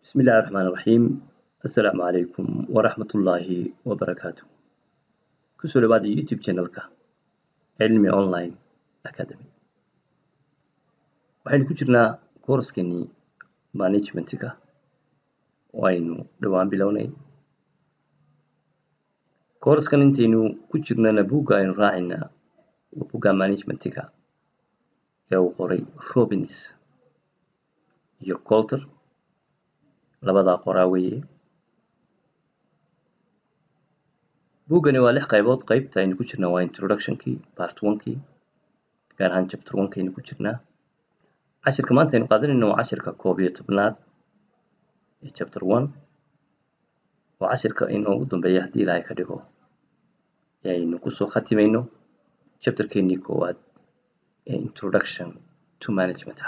بسم الله الرحمن الرحيم. السلام عليكم ورحمة الله وبركاته. كسر بعد يوتيوب channel علمي أونلاين أكاديمي. waxaynu ku jirnaa kooraskeenii managementka waynu dhawaan bilownay kooraskan intaynu ku jirnana buugga aynu raacinaa waa buugga managementka ee uu qoray Robbins iyo Coulter labadaa qoraa weeye. buuggani waa 6 qaybood. qaybta aynu ku jirnaa waa introductionkii part 1kii gaar ahaan chapter 1 kaynu ku jirnaa. cashirka maanta aynu qaadanayno waa cashirka 11aad ee chapter 1 waa cashirka inoogu dambeeya haddii ilaahay ka dhigo aynu kusoo khatimayno chapterkeenii koowaad ee introduction to management.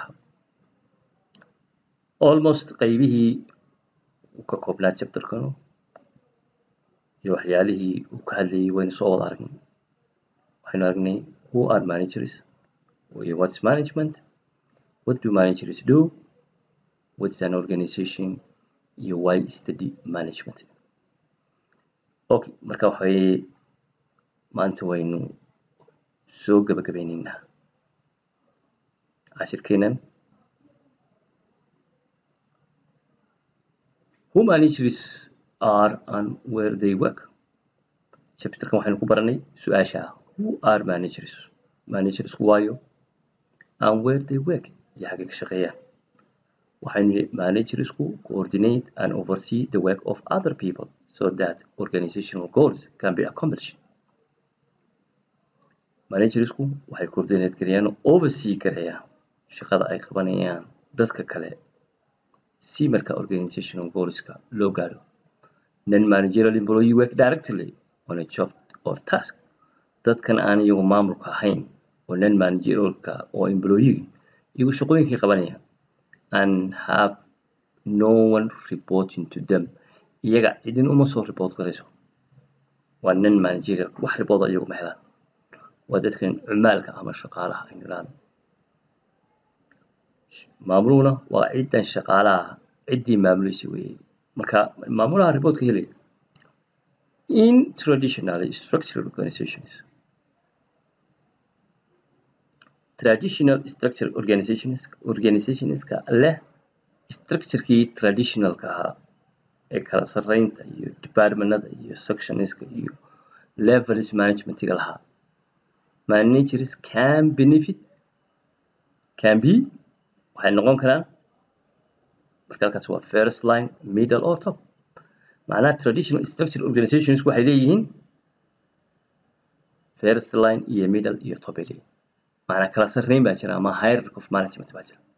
almost qaybihii uu ka koobnaa chapterkanu iyo waxyaalihii uu ka hadlayay waynu soo wada aragnay. waxaynu aragnay who are managers, what's management, what do managers do, what is an organization, iyo why study management. Okay, marka waxay maanta waynu soo gabagabeynaynaa cashirkeenan. Who managers are and where they work. chapterkan waxaynu ku baranay su-aasha who are managers, managers waayo, and where they work iyo xagee ka shaqeeyaan. waxaynu managersku coordinate and oversee the work of other people so that organizational goals can be accomplished. managersku waxay coordinate karayaan oo oversee karayaan shaqada ay qabanayaan dadka kale si marka organizational goalska loo gaaro. Non-managerial employee work directly on a job or task. dadkan aan iyagu maamulka ahayn oo non-managerialka oo employee iyagu shaqooyinkay qabanayaan and have no one reporting to them. iyaga cidin uma soo report garayso. waa non-managerial, wax report iyagu ma helaan. waa dadkan cumaalka ama shaqaalaha aynu idhaahno. maamuluna waa cidan shaqaalaha ciddii maamulaysa weeye. marka maamulaha reportka helaya. in traditional structured organizations, organizationska leh structurekii traditionalka ahaa ee kala sarreynta iyo departmentada iyo sectionska iyo levels managementiga lahaa. managers can be waxay noqon karaan marka halkaas waa first line, middle or top. macnaha traditional structured organizations waxay leeyihiin first line iyo middle iyo top ay leeyihiin. macnaha kala sarreyn baa jira ama hierarchy of management baa jira.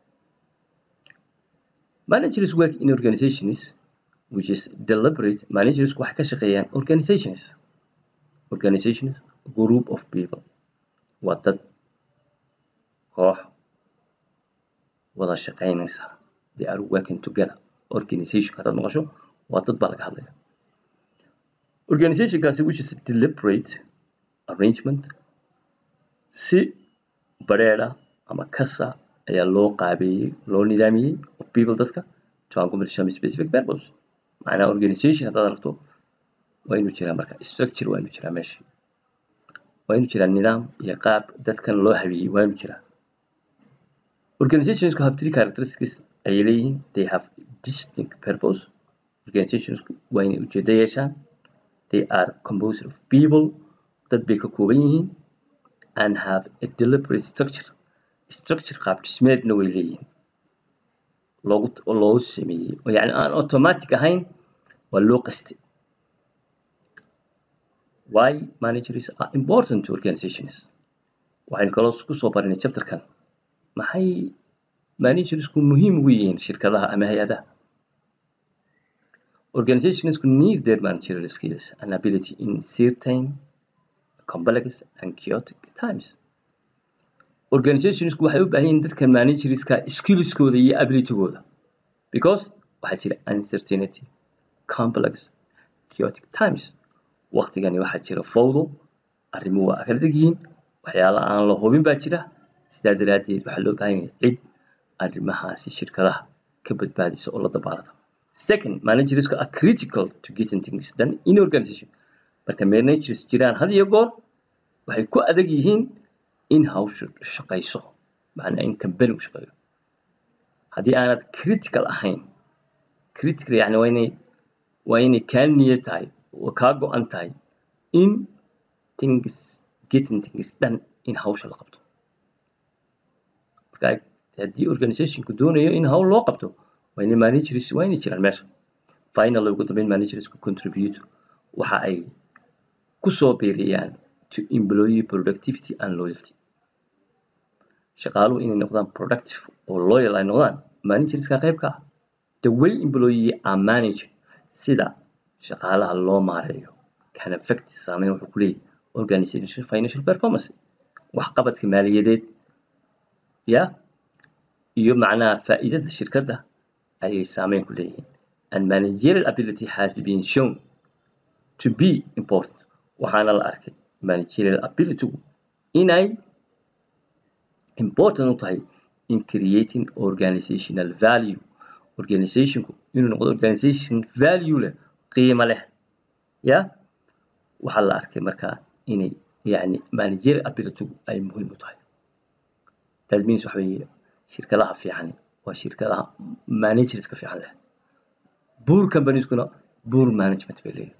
managers work in organizations which is deliberate. managers waxay ka shaqeeyaan organizations group of people. waa dad koox wada shaqeynaysa. they are working together. organization hadaad maqasho waa dad baa laga hadlaya. organizationkaasi which is deliberate arrangement, si bareera ama kasa ayaa loo qaabeeyey, loo nidaamiyey of people dadka to accomplish some specific purpose. macnaha organization haddaad aragto waa inuu jiraa marka structure, waa inuu jiraa meesha, waa inuu jiraa nidaam iyo qaab dadkan loo habeeyey, waa inuu jiraa. organizations have 3 characteristics ayay leeyihiin. they have distinct purpose. organizations waa inay ujeedo yeeshaan. they are composed of people, dad bay ka kooban yihiin, and have a deliberate structure qaab dhismeedna way leeyihiin loogu sameeyey oo yani aan automatic ahayn, waa loo qastay. why managers are important to organizations. waxaynu kaloo kusoo baranay chapterkan maxay managersku muhiim ugu yihiin shirkadaha ama hay-adaha. organizationsku need their managerial skills and ability in certain complex and chaotic times. organizationsku waxay u baahan yihiin dadka managerska skillskooda iyo abilitygooda because waxaa jira uncertainty, complex, chaotic times. waqtigani waxaa jira fawdo, arrimuhu waa kala deg yihiin, waxyaala aan la hubin baa jira. sidaa daraaddeed waxaa loo baahan yahay cid arrimahaasi shirkadaha ka badbaadiso oo la dabaalato. Second, managers are critical to getting things done in organization. Marka managers jiraan had iyo goor waxay ku adag yihiin in hawshu shaqayso, macnaa in company u shaqeeyo. haddii aanad critical ahayn, critical yani waa inay kaa niyad tahay oo kaa go-an tahay in getting things done in hawsha la qabto. marka haddii organizationku doonayo in hawl loo qabto waa inay managers waa inay jiraan meesha. Finally, ugu dambeyn managers ku contribute waxa ay ku soo biiriyaan to employee productivity and loyalty. shaqaaluhu inay noqdaan productive oo loyal ay noqdaan managerska qayb ka ah. The way employee are managed, sida shaqaalaha loo maareeyo, can affect saameyn wuxuu ku leeyahay organization financial performance, waxqabadka maaliyadeed iyo macnaha faa'iidada shirkadda ayay saameyn ku leeyihiin. And managerial ability has been shown to be important. waxaana la arkay managerial ability inay important u tahay in creating organizational value. Organizationku inuu noqdo organization value leh, qiimo leh. waxaa la arkay markaa inay yani managerial ability ay muhiim u tahay. That means waxa weeye shirkadaha fiican waa shirkadaha managerska fiican leh. Poor companieskuna poor management bay leeyihiin.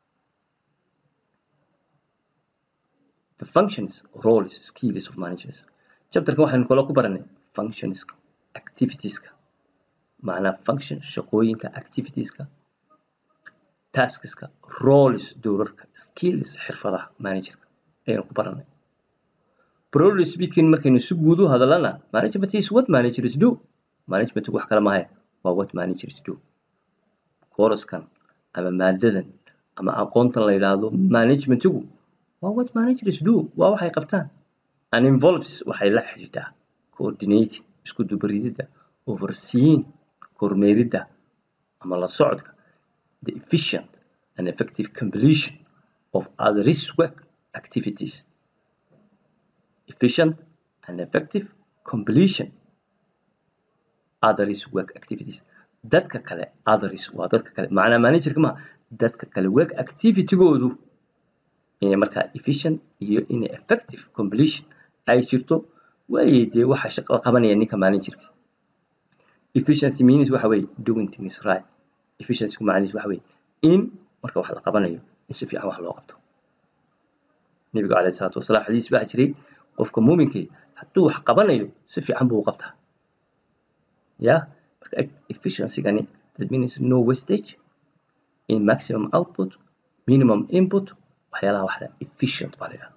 The functions, roles, skills of managers. chapterkan waxaynu kala ku baranay functions, activitieska, macnaa function shaqooyinka, activitieska, taskska, roles doorarka, skills xirfadaha managerka ayaynu ku baranay. Broadly speaking, markaynu si guud u hadalana, management is what managers do. Management wax kale maaha, waa what managers do. Course-kan ama maadadan ama aqoontan la yidhaahdo managementigu waa what managers do, waa waxay qabtaan. And involves waxay la xidhiidhaa coordinating, isku dubaridida, overseeing, kormeeridda ama la socodka, the efficient and effective completion of others' work activities. Efficient and effective completion others' work activities. dadka kale others waa dadka kale, macnaa managerka ma dadka kale work activity-goodu inay markaa efficient iyo inay effective completion ay jirto. waayay dee waxa shaqo qabanaya ninka managerka. Efficiency means waxa weeye doing things right. Efficiency macnihiisu waxa weeye in marka wax la qabanayo in si fiican wax loo qabto. Nabiga calayhi salaatu wasalaam xadiis baa jiray qofka muuminka hadduu wax qabanayo si fiican buu u qabtaa. marka efficiency-gani that means no wastage, in maximum output, minimum input, waxyaalaha waxda efficient baa la yidhahdaa.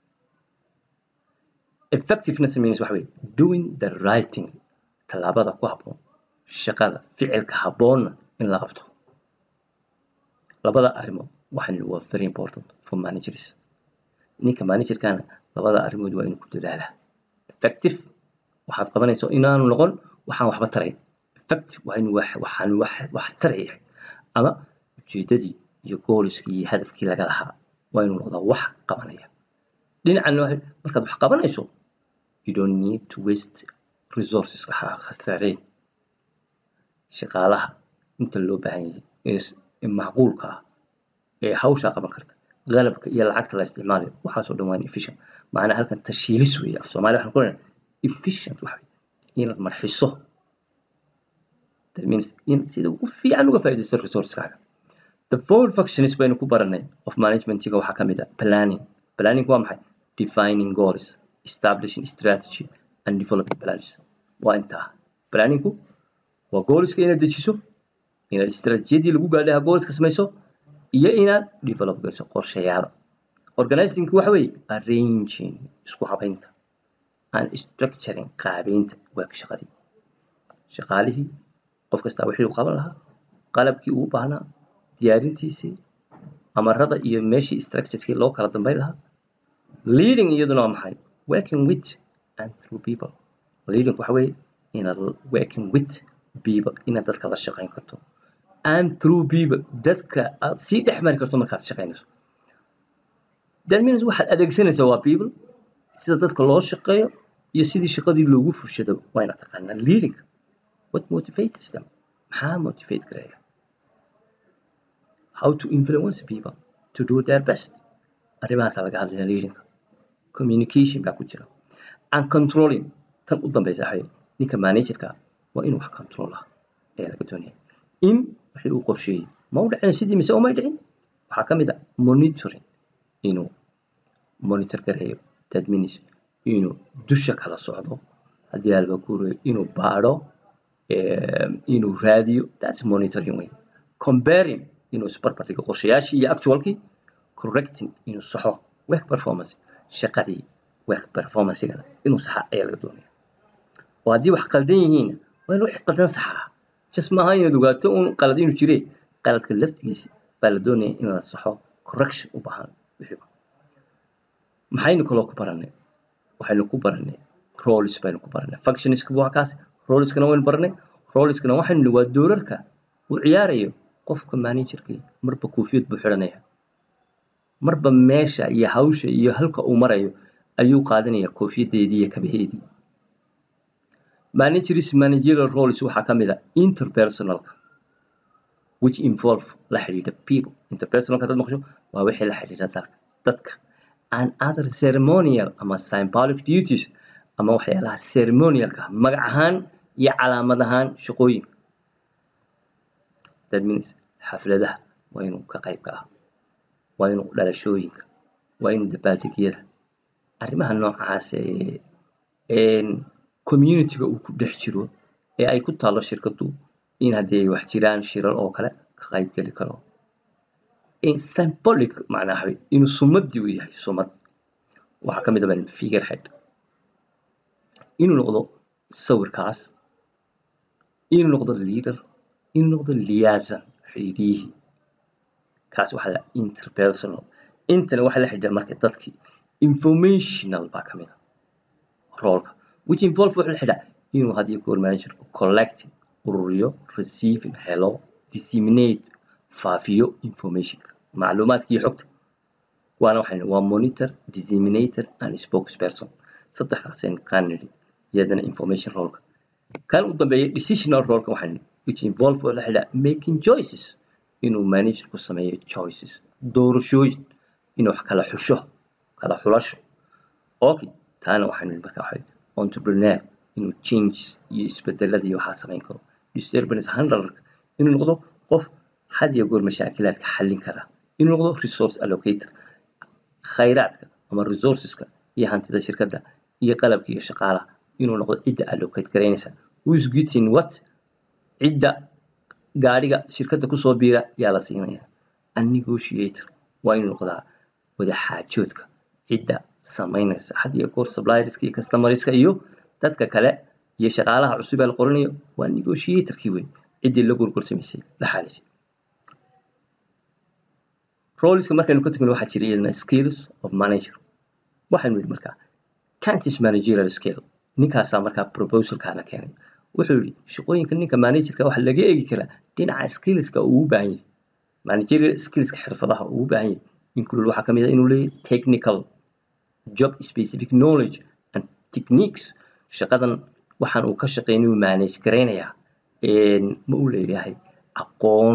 Effectiveness means waxa weeye doing the right thing, tallaabada ku habboon, shaqada ficilka habboonna in la qabto. labada arrimood waxaan waa very important for managers. ninka managerkana labada arrimood waa inuu ku dadaalaa. Effective waxaad qabanayso inaanu noqon waxaan waxba tarayn. Effective waa inuu waxaan wax taraya ama ujeedadii iyo goolskii iyo hadafkii laga lahaa waa inuu noqdaa wax qabanaya. dhinacan markaad wax qabanayso you don't need to waste resources khasaareen. shaqaalaha inta loo baahan yahay ee macquulka ah ee hawsha qaban karta, qalabka iyo lacagta la isticmaalayo waxaasoo dhan waa efficient. macnaa halkan tashiilis weeye af Soomaali waxaan ku leeyahay efficient waxa inaad marxiso. That means in sida ugu fiican uga faa'iidaysto resource-kaaga. The four functions baynu ku baranay of management-iga waxaa ka mid ah planning. Planning waa maxay? Defining goals, establishing strategy and developing plans. waa intaa. Planning-ku waa goalska inaad dejiso, inaad istaraatiijiyadii lagu gaadhay goalska samayso, iyo inaad develop gayso qorshayaal. Organizing-ku waxa weeye arranging, isku habaynta, and structuring, qaabaynta work shaqadii. shaqaalihii qof kasta wixii uu qaban lahaa, qalabkii uu u baahnaa, diyaarintiisii, amarada iyo meeshii structure-kii loo kala dambayn lahaa. Leading iyaduna waa maxay? Working with and through people. Leading waxa weeye inaad working with people, inaad dadka la shaqayn karto, and through people, dadka aad sii dhex mari karto markaad shaqaynayso. That means waxaad adeegsanaysaa waa people, sida dadka loo shaqeeyo iyo sidii shaqadii loogu fushado waa inaad taqaanaa leading. what motivates them maxaa motivate gareeya how to influence people to do their best arrimahaasaa laga hadlaya leading communication baa ku jira and controlling tan u dambaysa waxay ninka managerka waa inuu wax control ah ayaa laga doonaya in wixii uu qorsheeyey ma u dhicin sidii mise umay dhicin waxaa ka mid ah monitoring inuu monitor gareeyo that means inuu dusha kala socdo haddii alba kuurayo inuu baadho inuu raadiyo that's monitoring way comparing inuu isbarbar dhigo qorshayaashii iyo actualkii correcting inuu saxo work performance shaqadii work performance-gana inuu saxa ayaa laga doonaya oo haddii wax qaldan yihiin waa in wixii qaldan saxaa just maaha inaad ogaato un qalad inuu jire qaladka laftigiisa baa la doonaya in la saxo correction u baahan wixiiba maxaynu kaloo ku baranay waxaynu ku baranay roles baynu ku baranay functionska waa kaas roleskana waynu baranay roleskana waxaynu waa doorarka uu ciyaarayo qofka managerka marba koofiyad buu xiranaya marba meesha iyo hawsha iyo halka uu marayo ayuu qaadanaya koofiyadeedii iyo kabaheedii managerial roles waxaa ka mid ah interpersonalka which involve la xidhiidha people interpersonalka dad maqsho waa wixii la xidhiidha dadka and other ceremonial ama symbolic duties ama waxyaalaha ceremonialka magac ahaan iyo calaamad ahaan shaqooyinka that means xafladaha waa inuu ka qayb galaa waa inuu dhalashooyinka waa inuu dabaaldegyada arrimaha noocaas community-ga uu ku dhex jiro ee ay ku taalo shirkadu in haddii ay wax jiraan shirar oo kale ka qayb geli karo symbolic macnaha inuu sumadii u yahay sumad waxaa ka mid ah figurehead inuu noqdo sawirkaas inuu noqdo leader inuu noqdo liaison xidhiidhiyihii kaas waxaa la interpersonal intana waxaa la xidhiidha marka dadkii informational baa ka mid ah roolka which involve wuxuu la xidhiidha inuu had iyo goor managerku collecting ururiyo receiving helo disseminate faafiyo informationka macluumaadkii xogta waana waxaynu waa monitor disseminator and spokesperson saddexdaasaynu kaan nidhi iyadana information roleka kan u dambeeya decisional roleka waxaynu which involve wuxuu la xidhiidha making choices inuu managerku sameeyo choices doorashooyin inuu wax kala xusho kala xulasho okay taana waxaynu nidhi markaa waxay entrepreneur inuu changes iyo isbedelada iyo waxaa samayn karo disturbance handler inuu noqdo qof had iyo goor mashaakilaadka xallin kara inuu noqdo resource allocator khayraadka ama resourceska iyo hantida shirkadda iyo qalabka iyo shaqaalaha inuu noqdo cidda allocate garaynaysa who is getting what cidda gaadhiga shirkadda kusoo biira yaa la siinaya a negotiator waa inuu noqdaa wada xaajoodka cidda samaynaysa had iyo goor supplierska iyo customerska iyo dadka kale iyo shaqaalaha cusub ee la qoranayo waa negotiatorkii weyn ciddii la gurgurtamisay la xaalisay roleska markaynu ka tagno waxaa jira iyadana skills of manager waxaynu yidhi markaa Cantis managerial skill ninkaasaa markaa proposalkaana keenay wuxuu yidhi shaqooyinka ninka managerka waxa laga eegi karaa dhinaca skillska uu u baahan yahay managerial skillska xirfadaha uu u baahan yahay include waxaa ka mid ah inuu leeyahay technical job specific knowledge and techniques shaqadan waxaan uu ka shaqeyn uu manage gareynayaa ma uu leeyahay aqoon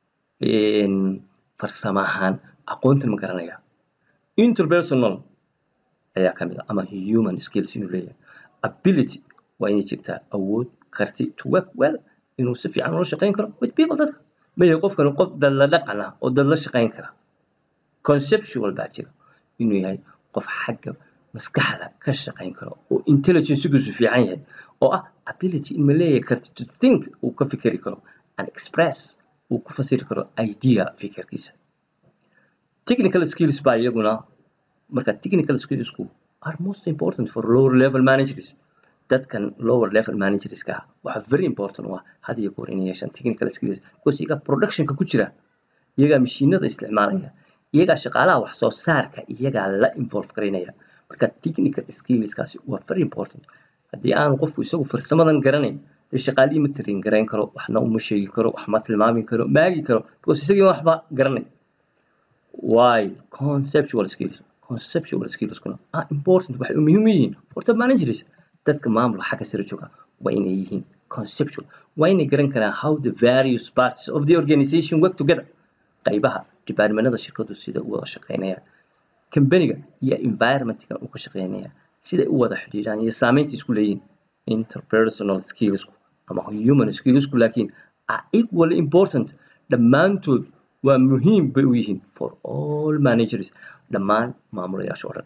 farsamo ahaan aqoontan ma garanaya interpersonal ayaa ka mid ah ama human skills inuu leeyahay ability waa inay jirtaa awood karti to work well inuu si fiican ula shaqeyn karo with people dadka ma yahay qofkan qof dad la dhaqan ah oo dad la shaqeyn kara conceptual baa jira inuu yahay qof xagga maskaxda ka shaqeyn karo oo intelligence-giisu fiican yahay oo ah ability in ma leeyahay karti to think uu ka fikiri karo and express uu ku fasiri karo idea fikirkiisa technical skills baa iyaguna marka technical skillsku are most important for lower level managers dadkan lower level managerska waxa very important waa had iyo goor inay yeeshaan technical skills because iyaga productionka ku jira iyaga mashiinada isticmaalaya iyaga shaqaalaha wax soo saarka iyaga la involve gareynaya marka technical skillskaasi waa very important haddii aan qofku isagu farsamadan garanayn shaqaalii ma tirin gareyn karo waxna uma sheegi karo wax ma tilmaami karo maagi karo because isagii waxba garanay why conceptual skills kuna important waxay muhiim yihiin for the managers dadka maamulka xagga sare jooga waa inay yihiin conceptual waa inay garan karaan how the various parts of the organization work together qaybaha departmentada shirkadu sida u wada shaqeynayaan companyga iyo environmentka uu ka shaqeynaya sida u wada xiriiraan iyo saameynta isku leeyihiin interpersonal skills ama human skills laakiin are equally important dhammaantood waa muhiim bay u yihiin for all managers dhammaan maamulayaasha oo dhan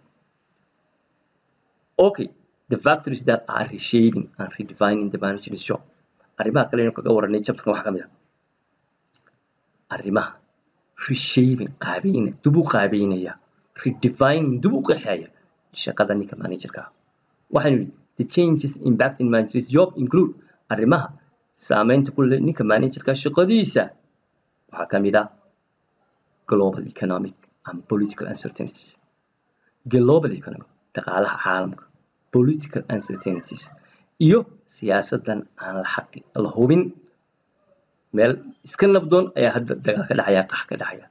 okay the factors that are reshaping and redefining the manager's job arrimaha kale inuu kaga waranay chapterkan waxaa ka mid ah arrimaha reshaping qaabeynaya redefining dib u qeexaya shaqada ninka managerka waxaanu yidhi the changes impacting manager's job include arrimaha saameynta ku leh ninka managerka shaqadiisa waxaa ka mid ah global economic and political uncertainties global economic dhaqaalaha caalamka political uncertainties iyo siyaasadan aan la hubin meel iska nabdoon ayaa hadda dagaal ka dhacaya qax ka dhacaya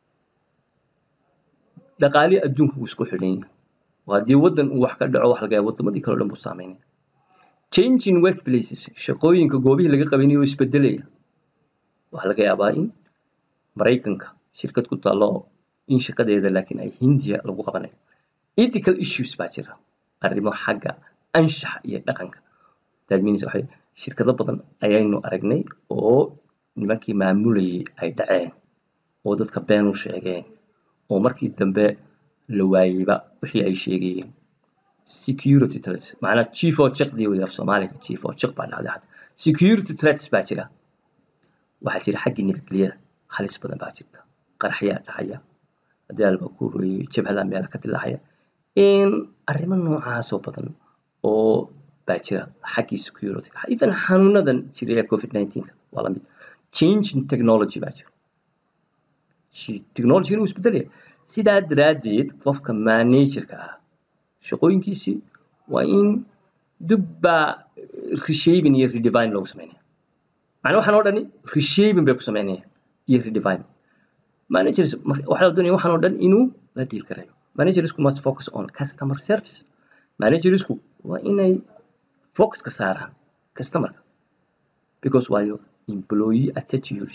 dhaqaalii adduunka uu isku xidhan yahay haddii waddan uu wax ka dhaco wax laga yaabo waddamadii kale oo dhan buu saameynaya changing workplaces shaqooyinka goobihii laga qabanayay oo isbedelaya waxaa laga yaabaa in maraykanka shirkad ku taalo in shaqadeeda laakiin ay hindiya lagu qabanayo ethical issues baa jira arrimo xagga anshaxa iyo dhaqanka that means waxay shirkado badan ayaynu aragnay oo nimankii maamulayay ay dhaceen oo dadka been u sheegeen oo markii dambe la waayayba wixii ay sheegayeen security threats macnaa chief oo chiqdii wada af Soomaaliga chief oo chiq baa dhacday hadda security threats baa jira waxaa jira xaggii nabadgelyada halis badan baa jirta qarxayaa dhacaya haddii alba ku royay jabhada meel ka dilaacaya in arrimo noocaas oo badan oo baa jira xaggii security even xanuunadan jiray covid-19 waa la mid changing technology baa jira technology inuu isbedelaya sidaa daraaddeed qofka managerka ah shaqooyinkiisii waa in dibba reshaping iyo redefine loogu sameynaya macnaa waxaan oo dhani reshaping bay ku sameynaya iyo redefine managers waxaa la doonaya waxaan oo dhan inuu la deal karayo managersku must focus on customer service managersku waa inay focus ka saaraan customerka because waayo employee attitudes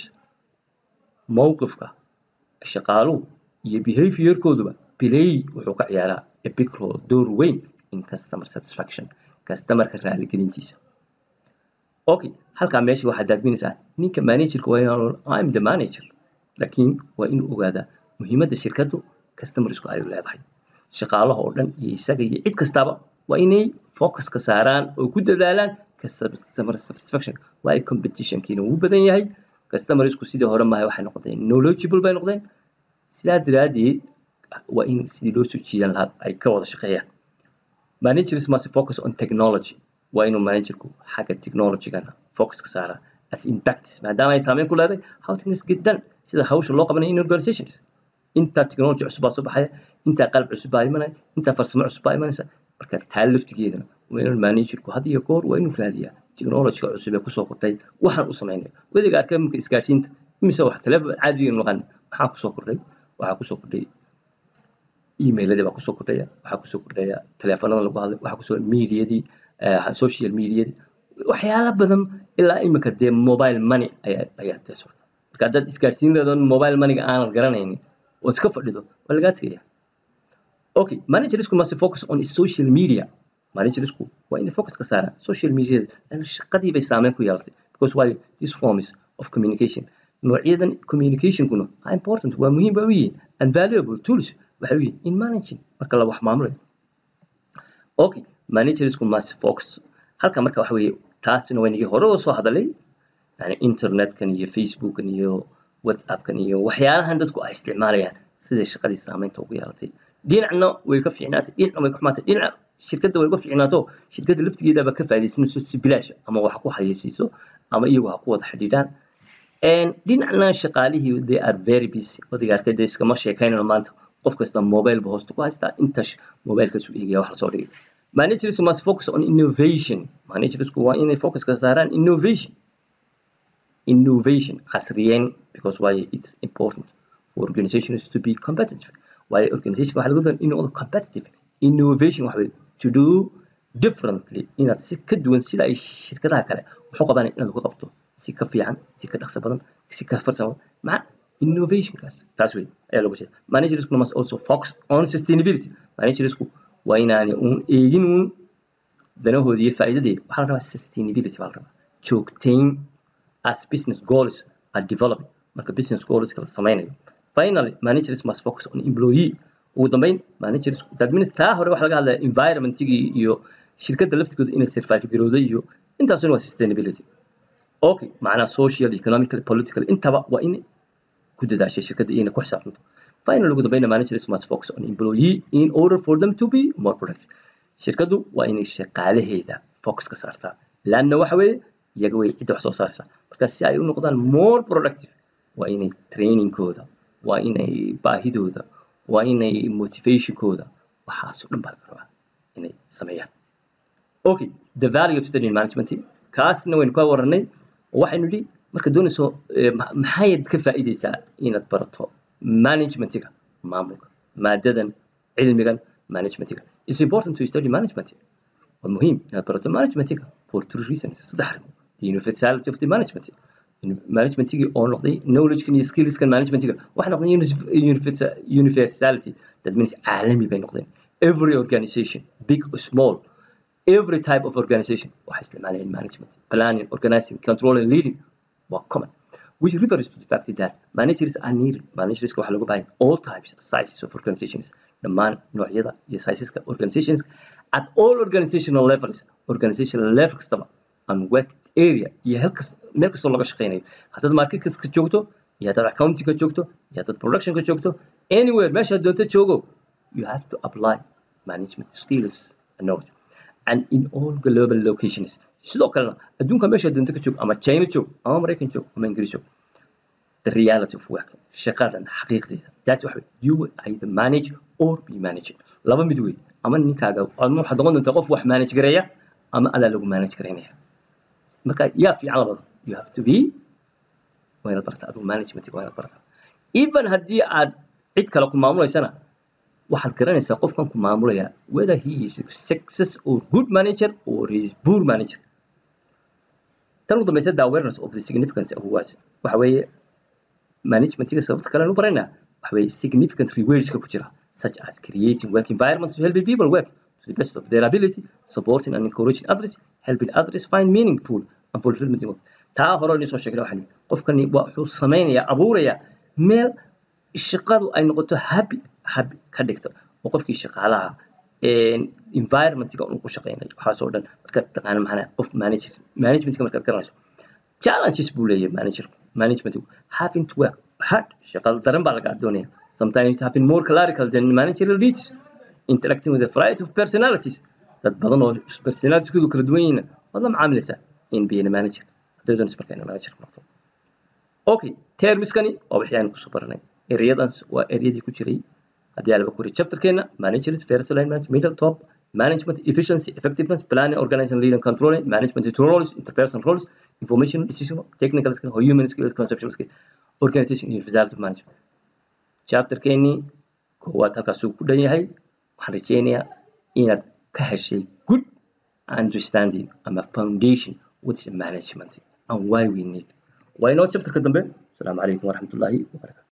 mowqifka shaqaaluhu iyo behaviorkooduba play wuxuu ka ciyaaraa a big role door weyn in customer satisfaction customerka raaligelintiisa okay halkaa meesha waxaad daadminaysaa ninka managerka waa inaan I'm the manager laakiin waa inuu ogaadaa muhiimadda shirkaddu customersku ay leedahay shaqaalaha oo dhan iyo isaga iyo cid kastaba waa inay focus ka saaraan oo ku dadaalaan customer satisfaction waa competitionkiina uu badan yahay customersku sidii hore maahay waxay noqdeen knowledgeable bay noqdeen sidaa daraaddeed waa in sidii loo soo jiidan lahaa ay ka wada shaqeeyaan managers must focus on technology waa inuu managerku xagga technologygana focus ka saaraa as in practice maadaama ay saameyn ku leedahay how things get done sida hawsha loo qabanayo in organizations intaa technology cusub baa soo baxaya intaa qalab cusub baa imanaya intaa farsamo cusub baa imanaysa marka taa laftigeedana waa inuu managerku had iyo goor waa inuu raadiyaa technologyga cusub ee kusoo kordhay waxaan u samaynayo wadiga arka marka isgaarsiinta imise wax telefoon caadiga noqon maxaa kusoo kordhay waxaa kusoo kordhay emailada baa kusoo kordhaya waxaa kusoo kordhaya telefoonada lagu hadlay waxaa kusoo mediadii social mediadii waxyaalo badan ilaa imika dee mobile money ayaa dee socda marka haddaad isgaarsiin leedoon mobile moneyga aanad garanaynin oo iska fadhido waa lagaa tegaya okay managersku must focus on social media managersku waa inay focus ka saaraan social media lana shaqadii bay saameyn ku yeelatay because why these forms of communication noocyadan communicationkuna are important waa muhiim bay u yihiin and valuable tools waxay u yihiin in managing marka la wax maamulayo okay managersku must focus halka marka waxa weeye taasina waa inagii hore oo soo hadalay yani internetkan iyo facebookkan iyo whatsappkan iyo waxyaalahan dadku ay isticmaalayaan sida shaqadii saameynta ugu yeelatay dhinacna way ka fiicnaatay dhinacna way ka xumaatay dhinaca shirkadda way uga fiicnaato shirkadda laftigeedaba ka faa'iidaysanayso si bilaash ama wax ku hayeysiiso ama iyagu ha ku wada xidhiidhaan dhinacna shaqaalihii they are very busy wadiga arkay dee iskama sheekaynayno maanta qof kasta mobile ba hoosta ku haystaa intash mobilekaas u eegaya wax lasoo dhigay managers must focus on innovation managersku waa inay focus ka saaraan innovation casriyeyn because why it's important for organizations to be competitive why organization waxa lagu doonaa inuu competitive innovation waxa to do differently inaad si ka duwan sida ay shirkadaha kale wuxuu qabanaya inaad uga qabto si ka fiican si ka dhaqso badan si ka farsamo maca innovationkaas taas wey ayaa lagu jeeda managers must also focus on sustainability managers waa inaanay uun eegin uun danahoodii iyo faa'iidadii waxaa la rabaa sustainability baa la rabaa joogtayn as business goals are developing marka business goalska la sameynayo finally managers must focus on employee ugu dambeyn managers that means taa hore waxa laga hadlaya environmentigii iyo shirkadda laftigooda inay survive garowda iyo intaasuna waa sustainability okay macnaha social economical political intaba waa in ku dadaashay shirkadda inay ku xisaabtanto finally ugu dambeyn managers must focus on employee in order for them to be more productive shirkaddu waa inay shaqaalaheeda focus ka saartaa laanna waxa weeye iyaga way cidda wax soo saaraysa marka si ay u noqdaan more productive waa inay trainingkooda waa inay baahidooda waa inay motivationkooda waxaasoo dhan baa laga rabaa inay sameeyaan okay the value of studying management kaasna waynu ka warranay waxaynu nidhi marka doonayso maxayd ka faa'iidaysaa inaad barato managementiga maamulka maadadan cilmigan managementiga it's important to study management waa muhiim inaad barato managementiga for three reasons saddex arrimood the universality of the managementigii oo noqday knowledgekan iyo skillskan managementiga waxay noqdeen universality that means caalami bay noqdeen every organization big or small every type of organization waxay isticmaalayaan management planning organizing controlling leading waa common which refers to the fact that managers are needed managerska waxaa lagu baahan all types sizes of organizations dhammaan noocyada iyo sizeska organizations at all organizational levels organizational level kastaba and work area iyo meel kastoo laga shaqeynayo haddaad marketka joogto iyo haddaad accountingka joogto iyo haddaad productionka joogto anywhere meeshaad doonto joogo you have to apply management skills and knowledge and in all global locations sidoo kalena adduunka meeshaad doonto ka joog ama China joog ama Mareykan joog ama Ingiriis joog the reality of work shaqadan xaqiiqdeeda that's what you either manage or be managed laba mid weey ama ninkaaga ama waxaad noqon doontaa qof wax manage gareeya ama alla lagu manage gareynaya marka yaa fiican labada you have to be waa barta adoo management waa barta even haddii aad cid kale ku maamuleysana waxaad garanaysaa qofkan ku maamulaya whether he is success or good manager or he is poor manager tan ugu dambaysa the awareness of the significance of work waxa weeye managementiga sababta kale loo baranaa waxa weeye significant rewardska ku jira such as creating work environments to help people work to the best of their ability supporting and encouraging others helping others find meaningful and fulfillment in work taa hore inoo soo sheegnay waxaan qofkani wuxuu sameeyaa abuuraya meel shaqadu ay noqoto happy ka dhigto oo qofkii shaqaalaha environmentiga uu ku shaqeynayo waxa soo dhan marka taqaan macna qof managementka marka garanayso challenges buu leeyahay management having to work hard shaqada daran baa laga doonaya sometimes having more clerical than managerial duties interacting with a variety of personalities dad badan oo personalitieskoodu kala duwan yihiin wada macaamilaysa in being a manager hadii doonayso marka inaad manager noqoto okay termskani oo waxaan ku soo baranay ereyadaas waa ereyadii ku jiray haddii aan ku ri chapterkeena managers first line management middle top management efficiency effectiveness planning organizing leading controlling management roles interpersonal roles information decision technical skills human skills conceptual skills organization universality of management chapterkeeni koowaad halkaas uu ku dhan yahay waxaan rajeynayaa inaad ka heshay good understanding ama foundation what is management and why we need why not chapterka dambe assalamu alaykum warahmatullahi wabarakatuh